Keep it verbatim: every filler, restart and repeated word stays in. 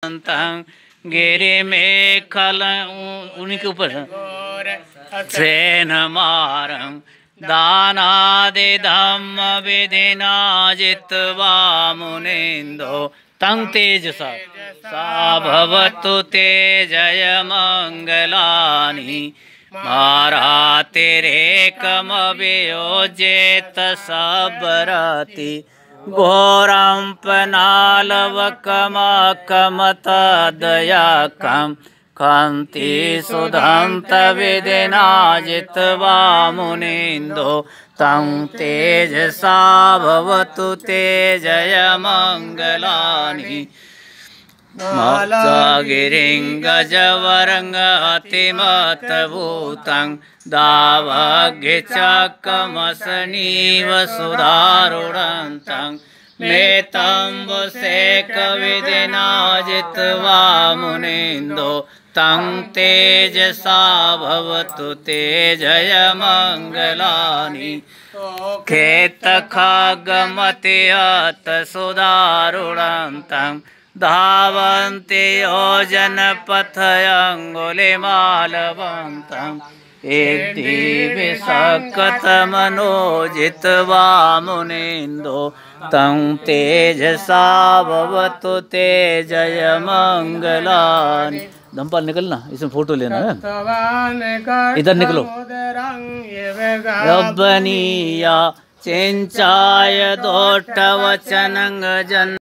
गिरिमेखल उन्हीं के ऊपर सेन मारं दानादि धम्म विधिना जित्वा मुनिन्दो तं तेजसा सा भवतु तेजय मंगलानि मारातिरेकमभियोजेत सबरति घोरं पनालवकमकमतदयकं कान्ति सुधन्त विधिना जित्वा मुनिन्दो तं तेजसा भवतु तेजय मंगलानि गिरिं गजवरं अतिमतभूतं दावघ्यचकमसनीव सुधारुणन्तं मेतम्बुसेकविधिना जित्वा मुनिन्दो तं तेजसा भवतु तेजय मंगलानि खेतखागमतिहत सुधारुणन्तं धावन्ति योजनपथयङ्गुलिमालवन्तं एकदिविशकतमनोजित्वा मुनिन्दो तं तेजसा भवतु तेजय मंगलानि। धमपाल निकलना, इसमें फोटो लेना है। इधर निकलो। रब्बनिया चिंचाय दोट्टवचनं जन